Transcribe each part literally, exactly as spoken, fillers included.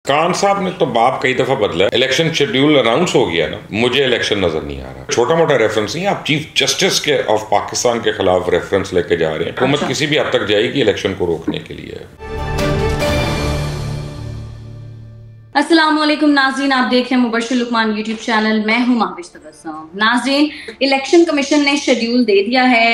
खान साहब ने तो बाप कई दफा बदला। इलेक्शन शेड्यूल अनाउंस हो गया ना, मुझे इलेक्शन नजर नहीं आ रहा। छोटा मोटा रेफरेंस नहीं, आप चीफ जस्टिस के ऑफ पाकिस्तान के खिलाफ रेफरेंस लेके जा रहे हैं। हुकूमत किसी भी हद तक जाएगी इलेक्शन को रोकने के लिए। अस्सलामुअलैकुम नाज़रीन, आप देख रहे हैं मुबश्शिर लुकमान यूट्यूब चैनल। मैं हूं महविश तबस्सुम। नाज़रीन, इलेक्शन कमीशन ने शेड्यूल दे दिया है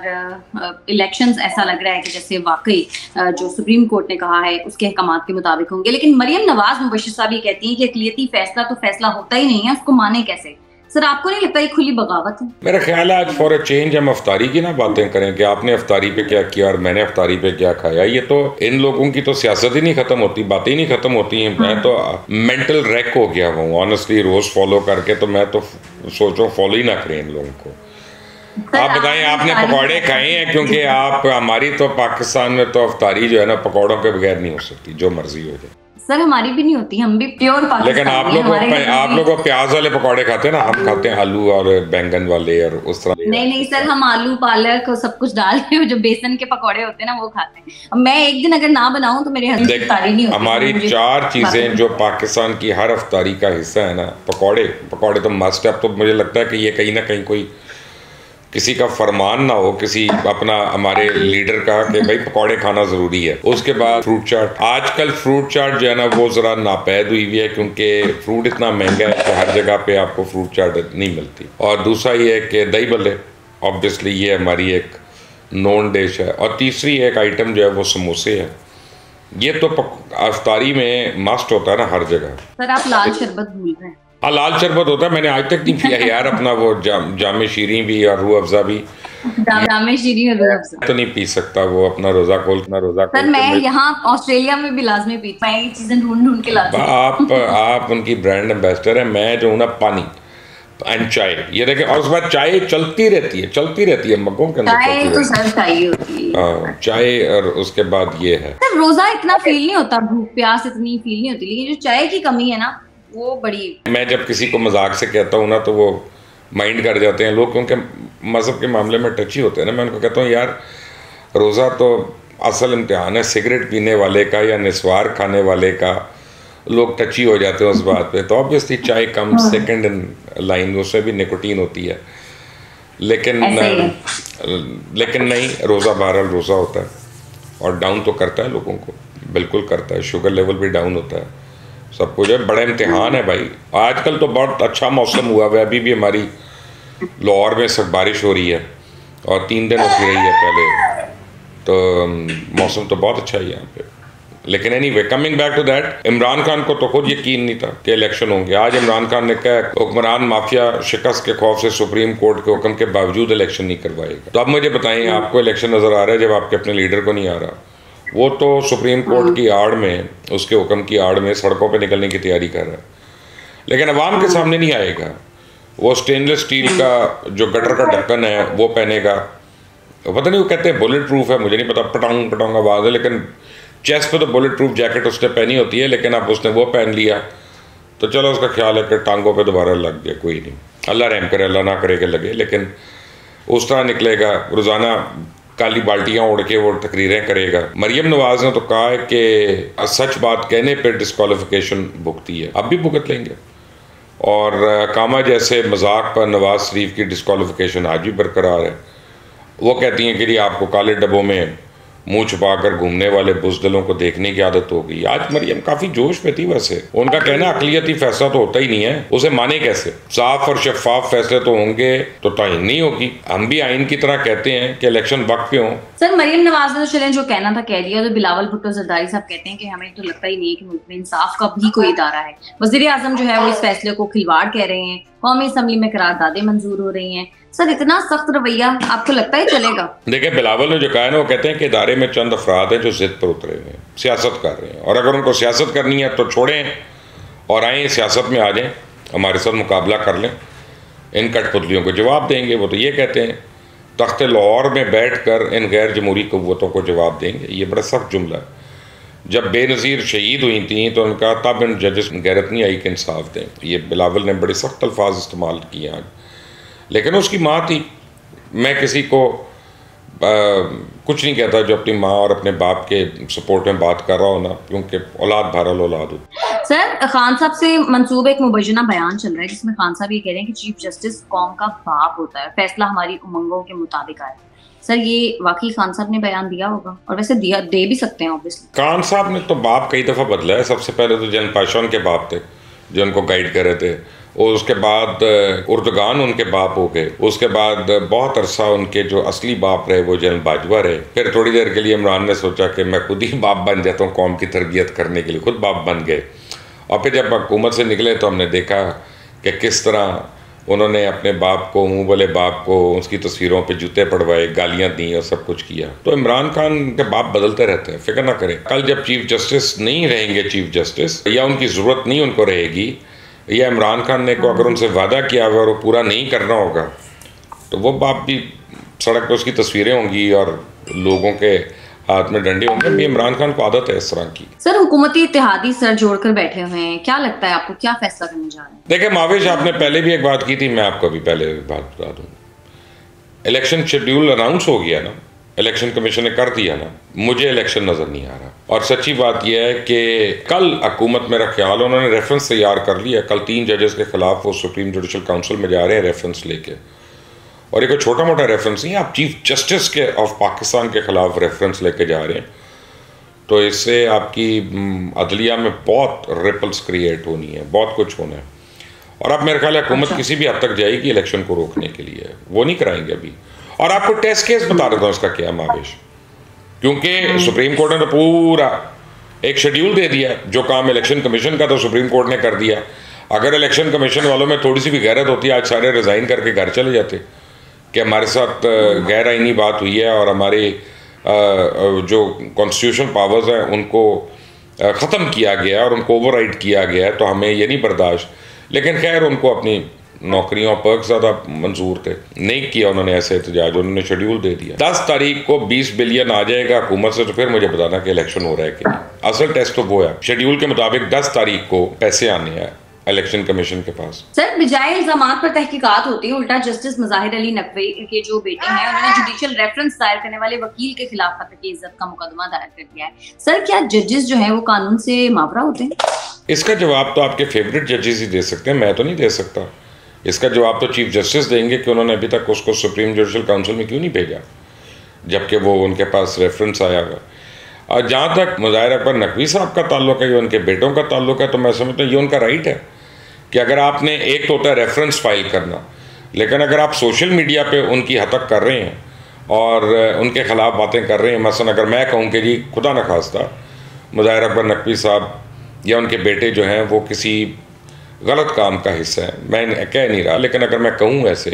और इलेक्शंस ऐसा लग रहा है कि जैसे वाकई जो सुप्रीम कोर्ट ने कहा है उसके अहकामात के मुताबिक होंगे। लेकिन मरियम नवाज मुबश्शिर साहब ये कहती हैं कि अक़लियती फैसला तो फैसला होता ही नहीं है, उसको माने कैसे। सर, आपको नहीं लगता ये खुली बगावत है? मेरा ख्याल है आज फॉर अ चेंज हम अफ्तारी की ना बातें करें कि आपने अफ्तारी पे क्या किया और मैंने अफ्तारी पे क्या खाया। ये तो इन लोगों की तो सियासत ही नहीं खत्म होती, बातें ही नहीं खत्म होती हैं। मैं तो मेंटल रैक हो गया हूँ ऑनेस्टली, रोज फॉलो करके। तो मैं तो सोचो फॉलो ही ना करें इन लोगों को। आप बताएं, आपने पकौड़े खाए हैं? क्योंकि आप हमारी तो पाकिस्तान में तो अफ्तारी जो है ना पकौड़ों के बगैर नहीं हो सकती, जो मर्जी हो जाए। सर, हमारी भी नहीं होती, हम भी प्योर पाकिस्तानी। लेकिन आप लोग आप लोग प्याज वाले पकौड़े खाते हैं ना, हम खाते हैं आलू और बैंगन वाले और उस तरह। नहीं नहीं सर, हम आलू पालक और सब कुछ डाल के जो बेसन के पकौड़े होते हैं ना वो खाते हैं। मैं एक दिन अगर ना बनाऊं तो मेरे हस्बैंड की अफ्तारी नहीं होती। हमारी चार चीजें जो पाकिस्तान की हर अफ्तारी का हिस्सा है ना, पकौड़े पकौड़े तो मस्ट है। अब तो मुझे लगता है कि ये कहीं ना कहीं कोई किसी का फरमान ना हो, किसी अपना हमारे लीडर का कि भाई पकौड़े खाना जरूरी है। उसके बाद फ्रूट चाट। आजकल फ्रूट चाट जो है ना वो जरा नापैद हुई हुई है, क्योंकि फ्रूट इतना महंगा है कि हर जगह पे आपको फ्रूट चाट नहीं मिलती। और दूसरा ये है कि दही बल्ले, ऑब्वियसली ये हमारी एक नॉन डिश है। और तीसरी एक आइटम जो है वो समोसे है। ये तो अफ्तारी में मस्ट होता है ना हर जगह। सर, आप लाल शरबत भूल रहे हैं। हाँ, लाल शरबत होता है, मैंने आज तक नहीं पिया यार। अपना वो जाम जामे शीरी भी और रूह अफ़ज़ा भी जामे शीरी और रूह अफ़ज़ा तो नहीं पी सकता। वो अपना रोजा खोल अपना रोजा खोल। सर, मैं यहाँ ऑस्ट्रेलिया में भी लाजमी पीती हूँ, मैं ये चीजें ढूंढ ढूंढ के लाती हूँ। आप आप उनकी ब्रांड एम्बेसडर है। मैं जो हूँ ना पानी एंड चाय, ये देखें। और उसके बाद चाय चलती रहती है चलती रहती है मग्गों के अंदर। चाय तो सर चाहिए होती है। हाँ, चाय। और उसके बाद ये है सर, रोजा इतना फील नहीं होता, भूख प्यास इतनी फील नहीं होती, लेकिन जो चाय की कमी है ना वो बड़ी। मैं जब किसी को मजाक से कहता हूँ ना तो वो माइंड कर जाते हैं लोग, क्योंकि मज़हब के मामले में टची होते हैं ना। मैं उनको कहता हूँ यार, रोज़ा तो असल इम्तिहान है। सिगरेट पीने वाले का या निस्वार खाने वाले का लोग टची हो जाते हैं उस बात पे। तो ऑब्वियसली चाय कम सेकंड इन लाइन, उसमें भी निकोटीन होती है। लेकिन लेकिन नहीं, रोज़ा बहरहाल रोज़ा होता है और डाउन तो करता है लोगों को, बिल्कुल करता है। शुगर लेवल भी डाउन होता है, सब कुछ है। बड़ा इम्तिहान है भाई। आजकल तो बहुत अच्छा मौसम हुआ है, अभी भी हमारी लाहौर में सब बारिश हो रही है और तीन दिन होती रही है पहले, तो मौसम तो बहुत अच्छा है यहाँ पे। लेकिन anyway, coming back to that, Imran Khan को तो खुद यकीन नहीं था कि इलेक्शन होंगे। आज इमरान खान ने कहा हुक्मरान माफिया शिकस्त के खौफ से सुप्रीम कोर्ट के हुक्म के बावजूद इलेक्शन नहीं करवाएगा। तो अब मुझे बताएं, आपको इलेक्शन नज़र आ रहा है जब आपके अपने लीडर को नहीं आ रहा? वो तो सुप्रीम कोर्ट की आड़ में, उसके हुक्म की आड़ में सड़कों पे निकलने की तैयारी कर रहा है, लेकिन अवाम के सामने नहीं आएगा। वो स्टेनलेस स्टील का जो गटर का ढक्कन है वो पहनेगा। पता नहीं वो कहते हैं बुलेट प्रूफ है, मुझे नहीं पता, पटांग पटांग आवाज़ है। लेकिन चेस्ट पे तो बुलेट प्रूफ जैकेट उसने पहनी होती है, लेकिन अब उसने वो पहन लिया तो चलो उसका ख्याल है कि टांगों पे दोबारा लग गया, कोई नहीं, अल्लाह रहम करे, अल्लाह ना करे कि लगे। लेकिन उस तरह निकलेगा, रोज़ाना काली बाल्टियां उड़ के वो तकरीरें करेगा। मरियम नवाज ने तो कहा है कि सच बात कहने पर डिस्क्वालिफिकेशन भुगती है, अब भी भुगत लेंगे। और कामा जैसे मजाक पर नवाज शरीफ की डिस्क्वालिफिकेशन आज भी बरकरार है। वो कहती हैं कि जी आपको काले डब्बों में मुंह छुपाकर घूमने वाले बुज़दिलों को देखने की आदत हो गई। आज मरियम काफी जोश में थी। वैसे उनका कहना अक़लियती फैसला तो होता ही नहीं है, उसे माने कैसे? साफ और शफाफ फैसले तो होंगे तो ताइन नहीं होगी। हम भी आइन की तरह कहते हैं कि इलेक्शन वक्त पे हो। सर, मरियम नवाज ने तो चलें जो कहना था कह दिया। तो बिलावल भुट्टो जरदारी साहब कहते हैं कि हमें तो लगता ही नहीं है कि मुल्क में इंसाफ का भी कोई इदारा है। वज़ीर आज़म जो है वो इस फैसले को खिलवाड़ कह रहे हैं। कौमी असम्बली में करारदादें मंजूर हो रही हैं। सर, इतना सख्त रवैया आपको लगता है चलेगा? देखिए, बिलावल ने जो कहा है ना, वो कहते हैं कि इदारे में चंद अफराद हैं जो जिद पर उतरे हुए हैं, सियासत कर रहे हैं, और अगर उनको सियासत करनी है तो छोड़ें और आए सियासत में आ जाएं, हमारे साथ मुकाबला कर लें, इन कठपुतलियों को जवाब देंगे। वो तो ये कहते हैं तख्त लाहौर में बैठ कर इन गैर जमहूरी क़ुव्वतों को जवाब देंगे। ये बड़ा सख्त जुमला है। जब बेनज़ीर शहीद हुई थी तो उनका तब इन जजेस गैरत नहीं आई कि इंसाफ दें। ये बिलावल ने बड़े सख्त अल्फाज इस्तेमाल किए आज, लेकिन उसकी माँ थी। मैं किसी को आ, कुछ नहीं कहता जो अपनी माँ और अपने बाप के सपोर्ट में बात कर रहा हो ना, क्योंकि औलाद बहरहाल औलाद हो। सर, खान साहब से मंसूब एक मुबैना बयान चल रहा है जिसमें खान साहब ये कह रहे हैं कि चीफ जस्टिस कौम का बाप होता है, फैसला हमारी उमंगों के मुताबिक आए। सर, ये वाकई खान साहब ने बयान दिया होगा? और वैसे दिया दे भी सकते हैं ऑब्वियसली। खान साहब ने तो बाप कई दफ़ा बदला है। सबसे पहले तो जन पाशान के बाप थे जो उनको गाइड कर रहे थे, और उसके बाद उर्दगान उनके बाप हो गए। उसके बाद बहुत अरसा उनके जो असली बाप रहे वो जनरल बाजवा रहे। फिर थोड़ी देर के लिए इमरान ने सोचा कि मैं खुद ही बाप बन जाता हूँ कौम की तरबियत करने के लिए, खुद बाप बन गए। और फिर जब हुकूमत से निकले तो हमने देखा कि किस तरह उन्होंने अपने बाप को, मुँह वाले बाप को, उसकी तस्वीरों पे जूते पड़वाए, गालियाँ दी और सब कुछ किया। तो इमरान खान के बाप बदलते रहते हैं, फिक्र ना करें। कल जब चीफ जस्टिस नहीं रहेंगे, चीफ जस्टिस या उनकी ज़रूरत नहीं उनको रहेगी, या इमरान खान ने को अगर उनसे वादा किया हुआ और वो पूरा नहीं करना होगा, तो वो बाप भी सड़क पर उसकी तस्वीरें होंगी और लोगों के हाथ में डंडे होंगे। भी इमरान खान को आदत है इस तरह की। सर, हुकूमती इत्तेहादी सर जोड़कर बैठे हुए हैं, क्या लगता है आपको, क्या फैसला करने जा रहे हैं? देखिए माविश, आपने पहले भी एक बात की थी, मैं आपको अभी पहले बात बता दूँ। इलेक्शन शेड्यूल अनाउंस हो गया ना, इलेक्शन कमीशन ने कर दिया ना, मुझे इलेक्शन नज़र नहीं आ रहा। और सच्ची बात यह है कि कल हुकूमत, मेरा ख्याल उन्होंने रेफरेंस तैयार कर लिया। कल तीन जजेस के खिलाफ वो सुप्रीम जुडिशल काउंसिल में जा रहे हैं रेफरेंस लेके। और एक छोटा मोटा रेफरेंस नहीं, आप चीफ जस्टिस के ऑफ पाकिस्तान के खिलाफ रेफरेंस लेके जा रहे हैं। तो इससे आपकी अदलिया में बहुत रिपल्स क्रिएट होनी है, बहुत कुछ होना है। और अब मेरे ख्याल है हुकूमत किसी भी हद तक जाएगी इलेक्शन को रोकने के लिए, वो नहीं कराएंगे अभी। और आपको टेस्ट केस बता देता हूँ इसका क्या माविश, क्योंकि सुप्रीम कोर्ट ने तो पूरा एक शेड्यूल दे दिया। जो काम इलेक्शन कमीशन का तो सुप्रीम कोर्ट ने कर दिया। अगर इलेक्शन कमीशन वालों में थोड़ी सी भी गैरत होती, आज सारे रिज़ाइन करके घर चले जाते कि हमारे साथ गैर आईनी बात हुई है और हमारे जो कॉन्स्टिट्यूशन पावर्स हैं उनको ख़त्म किया गया और उनको ओवरराइड किया गया है, तो हमें ये नहीं बर्दाश्त। लेकिन खैर उनको अपनी नौकरियों पर ज़्यादा मंजूर थे, नहीं किया उन्होंने ऐसे एहतजाज, उन्होंने शेड्यूल दे दिया। दस तारीख को बीस बिलियन आ जाएगा हुकूमत से, तो फिर मुझे बताना कि इलेक्शन हो रहा है कि नहीं। असल टेस्ट तो वो है, शेड्यूल के मुताबिक दस तारीख को पैसे आने हैं इलेक्शन कमीशन के पास। सर, बजाय इल्जामात पर तहकीकात होती है, उल्टा जस्टिस मज़ाहिर अली नकवी के जो बेटे हैं उन्होंने जुडिशियल रेफरेंस दायर करने वाले वकील के खिलाफ खतरे की इज्जत का मुकदमा दायर कर दिया है। सर, क्या जजेस जो हैं वो कानून से मावरा होते हैं? इसका जवाब तो आपके फेवरेट जजेस ही दे सकते हैं, मैं तो नहीं दे सकता। इसका जवाब तो चीफ जस्टिस देंगे कि उन्होंने अभी तक उसको सुप्रीम जुडिशल काउंसिल में क्यों नहीं भेजा, जबकि वो उनके पास रेफरेंस आया हुआ। और जहाँ तक मुज़ाहिर अकबर नकवी साहब का ताल्लुक है, ये उनके बेटों का ताल्लुक है, तो मैं समझता हूँ ये उनका राइट है कि अगर आपने, एक तो होता है रेफरेंस फाइल करना, लेकिन अगर आप सोशल मीडिया पे उनकी हतक कर रहे हैं और उनके ख़िलाफ़ बातें कर रहे हैं, मसलन अगर मैं कहूँ कि जी खुदा न खास्ता मुज़ाहिर अकबर नकवी साहब या उनके बेटे जो हैं वो किसी गलत काम का हिस्सा है, मैं कह नहीं रहा, लेकिन अगर मैं कहूँ ऐसे,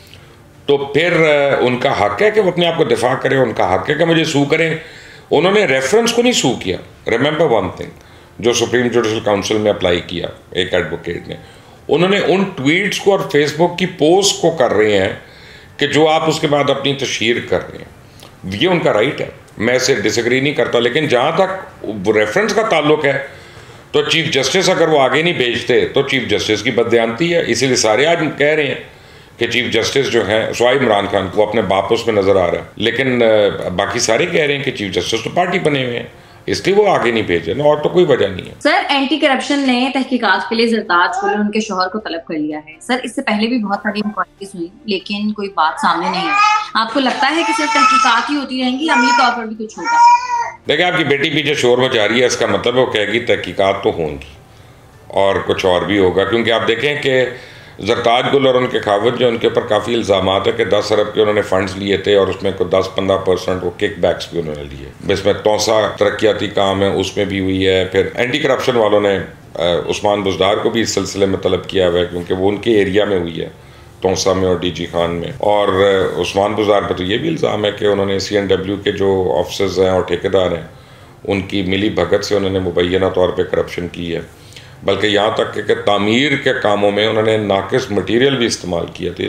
तो फिर उनका हक़ है कि वो अपने आप को दिफा करें, उनका हक़ है कि मुझे सू करें। उन्होंने रेफरेंस को नहीं सू किया। रिमेंबर वन थिंग, जो सुप्रीम जुडिशल काउंसिल में अप्लाई किया एक एडवोकेट ने, उन्होंने उन ट्वीट्स को और फेसबुक की पोस्ट को कर रहे हैं कि जो आप उसके बाद अपनी तशहीर कर रहे हैं, ये उनका राइट है, मैं इसे डिसएग्री नहीं करता। लेकिन जहाँ तक रेफरेंस का ताल्लुक है, तो चीफ जस्टिस अगर वो आगे नहीं भेजते तो चीफ जस्टिस की बददयांती है। इसीलिए सारे आज कह रहे हैं कि चीफ जस्टिस जो हैं, स्वाई इमरान खान को अपने बापोस में नज़र आ रहा है, लेकिन बाकी सारे कह रहे हैं कि चीफ जस्टिस तो पार्टी बने हुए हैं, इसलिए वो आगे नहीं भेजे ना, और तो कोई वजह नहीं है। सर, एंटी करप्शन ने तहकीकात के लिए ज़रताज को उनके शोहर को तलब कर लिया है। सर, इससे पहले भी बहुत सारी इंक्वायरीज हुई, लेकिन कोई बात सामने नहीं आई। आपको लगता है कि सिर्फ तहकीकात ही होती रहेंगी, अमली तौर पर भी कुछ होगा? देखिए, आपकी बेटी पीछे शोर मचा रही है, इसका मतलब वो कहेगी तहकीकात तो होंगी और कुछ और भी होगा। क्योंकि आप देखें कि ज़रताज गुल और उनके खावत जो, उनके ऊपर काफ़ी इल्ज़ामात है कि दस अरब के उन्होंने फ़ंड्स लिए थे और उसमें को दस पंद्रह परसेंट वो किक बैक्स भी उन्होंने लिए। इसमें तोसा तरक्याती काम है, उसमें भी हुई है। फिर एंटी करप्शन वालों ने उस्मान बुज़दार को भी इस सिलसिले में तलब किया हुआ है, क्योंकि वो उनके एरिया में हुई है, तोसा में और डी जी खान में। और उस्मान बुज़दार पर तो ये भी इल्ज़ाम है कि उन्होंने सी एन डब्ल्यू के जो ऑफिसर्स हैं और ठेकेदार हैं, उनकी मिली भगत से उन्होंने मुबैना तौर पर करप्शन की है। बल्कि यहाँ तक कि तामीर के कामों में उन्होंने नाकिस मटेरियल भी इस्तेमाल किए थे।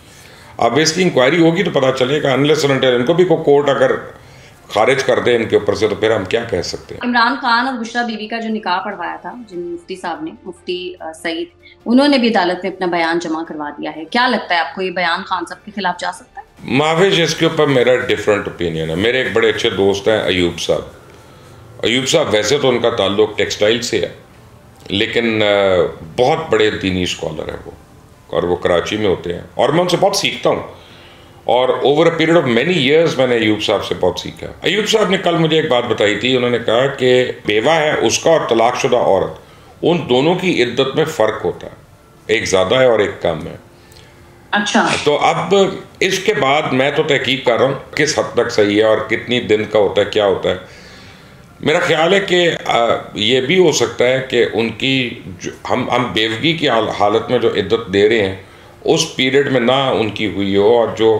अब इसकी इंक्वायरी होगी तो पता चलेगा। अनलेस अनटिल इनको भी को कोर्ट अगर खारिज कर दे इनके ऊपर से, तो फिर हम क्या कह सकते हैं। इमरान खान और बुशरा बीबी का जो निकाह पढ़वाया था जिन मुफ्ती साहब ने, मुफ्ती सईद, उन्होंने भी अदालत में अपना बयान जमा करवा दिया है। क्या लगता है आपको, ये बयान खान साहब के खिलाफ जा सकता है? महावेश, इसके ऊपर मेरा डिफरेंट ओपिनियन है। मेरे एक बड़े अच्छे दोस्त हैं अयूब साहब। अयूब साहब वैसे तो उनका ताल्लुक टेक्सटाइल से है, लेकिन बहुत बड़े दीनी स्कॉलर हैं वो, और वो कराची में होते हैं, और मैं उनसे बहुत सीखता हूँ। और over a period of many years मैंने अयूब साहब से बहुत सीखा। अयूब साहब ने कल मुझे एक बात बताई थी। उन्होंने कहा कि बेवा है उसका और तलाकशुदा औरत, उन दोनों की इद्दत में फ़र्क होता है, एक ज़्यादा है और एक कम है। अच्छा। तो अब इसके बाद मैं तो तहकीक कर रहा हूँ किस हद तक सही है और कितनी दिन का होता है, क्या होता है। मेरा ख्याल है कि ये भी हो सकता है कि उनकी जो हम हम बेवगी की हालत में जो इद्दत दे रहे हैं उस पीरियड में ना उनकी हुई हो, और जो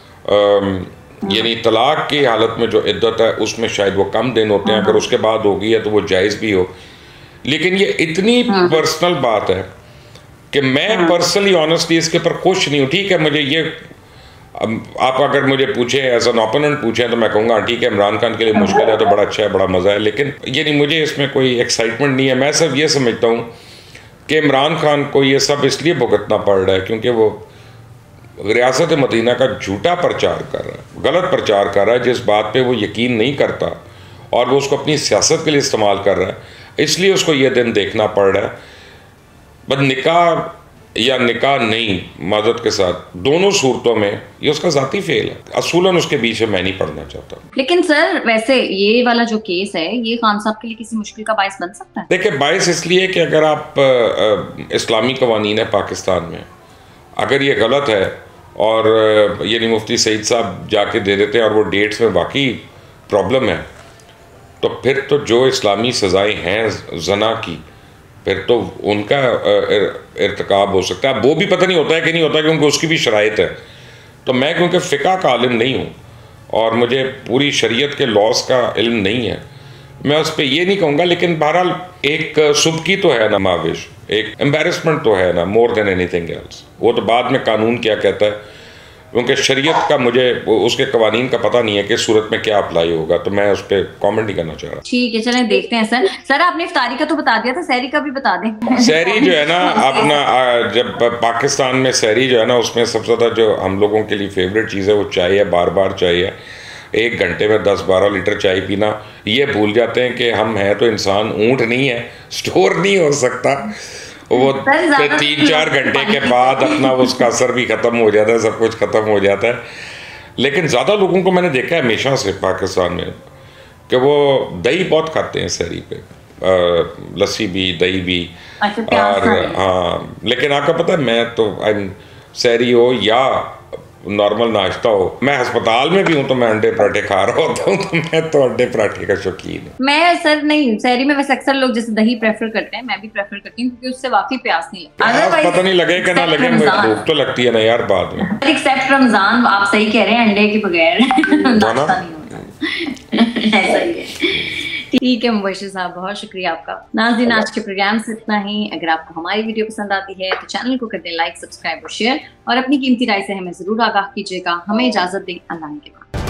यानी तलाक की हालत में जो इद्दत है उसमें शायद वो कम दिन होते हैं। अगर उसके बाद होगी है तो वो जायज़ भी हो। लेकिन ये इतनी पर्सनल बात है कि मैं पर्सनली ऑनेस्टली इसके ऊपर खुश नहीं हूँ। ठीक है, मुझे ये आप अगर मुझे पूछे एज एन ओपोनेंट पूछें तो मैं कहूँगा ठीक है, इमरान खान के लिए मुश्किल है तो बड़ा अच्छा है, बड़ा मज़ा है, लेकिन ये नहीं, मुझे इसमें कोई एक्साइटमेंट नहीं है। मैं सिर्फ ये समझता हूँ कि इमरान खान को ये सब इसलिए भुगतना पड़ रहा है क्योंकि वो रियासत मदीना का झूठा प्रचार कर रहा है, गलत प्रचार कर रहा है, जिस बात पे वो यकीन नहीं करता और वो उसको अपनी सियासत के लिए इस्तेमाल कर रहा है, इसलिए उसको ये दिन देखना पड़ रहा है। बस निकाह या निकाह नहीं मदद के साथ, दोनों सूरतों में ये उसका ज़ाती फेल है। असूलन उसके बीच में मैं नहीं पढ़ना चाहता। लेकिन सर वैसे ये वाला जो केस है ये खान साहब के लिए किसी मुश्किल का बायस बन सकता है? देखिए, बायस इसलिए कि अगर आप आ, आ, इस्लामी कवानीन है पाकिस्तान में, अगर ये गलत है और यानी मुफ्ती सईद साहब जाके दे देते हैं और वो डेट्स में वाकई प्रॉब्लम है, तो फिर तो जो इस्लामी सज़ाएँ हैं जना की, फिर तो उनका इर्तिकाब हो सकता है। वो भी पता नहीं होता है कि नहीं होता, क्योंकि उसकी भी शराइत है। तो मैं क्योंकि फ़िक़ा का आलिम नहीं हूँ और मुझे पूरी शरीयत के लॉस का इल्म नहीं है, मैं उस पर ये नहीं कहूँगा। लेकिन बहरहाल एक सुबकी तो है ना महावेश, एक एम्बेरसमेंट तो है ना, मोर देन एनीथिंग एल्स। वो तो बाद में कानून क्या कहता है, क्योंकि शरीयत का मुझे उसके कवानीन का पता नहीं है कि सूरत में क्या अप्लाई होगा, तो मैं उस पर कॉमेंट नहीं करना चाह रहा। ठीक है, चलें देखते हैं सर। सर आपने इफ्तारी का तो बता दिया था, सहरी का भी बता दें। सहरी जो है ना अपना, जब पाकिस्तान में सहरी जो है ना, उसमें सबसे ज़्यादा जो हम लोगों के लिए फेवरेट चीज़ है वो चाय है, बार बार चाय है। एक घंटे में दस बारह लीटर चाय पीना, ये भूल जाते हैं कि हम हैं तो इंसान, ऊँट नहीं है, स्टोर नहीं हो सकता। वो तीन चार घंटे के बाद अपना उसका असर भी ख़त्म हो जाता है, सब कुछ ख़त्म हो जाता है। लेकिन ज़्यादा लोगों को मैंने देखा है हमेशा से पाकिस्तान में कि वो दही बहुत खाते हैं सहरी पे, आ, लस्सी भी, दही भी। और हाँ, लेकिन आपको पता है मैं तो सहरी हो या नॉर्मल नाश्ता हो, मैं अस्पताल में भी हूँ तो मैं अंडे पराठे खा रहा होता हूँ, तो मैं तो अंडे पराठे का शौकीन हूँ। मैं सर नहीं, सहरी में वैसे अक्सर लोग जैसे दही प्रेफर करते हैं, मैं भी प्रेफर करती हूँ क्योंकि उससे वाकई प्यास नहीं लगती। पता नहीं लगे कि ना लगे, भूख तो लगती है ना यार बाद में। एक्सेप्ट रमजान, आप सही कह रहे हैं, अंडे के बगैर नाश्ता नहीं होता। ऐसा ही है। ठीक है मुबश्शिर साहब, बहुत शुक्रिया आपका। नाज़रीन, आज के प्रोग्राम से इतना ही। अगर आपको हमारी वीडियो पसंद आती है तो चैनल को कर दें लाइक, सब्सक्राइब और शेयर, और अपनी कीमती राय से हमें जरूर आगाह कीजिएगा। हमें इजाजत दें, अल्लाह के बाद।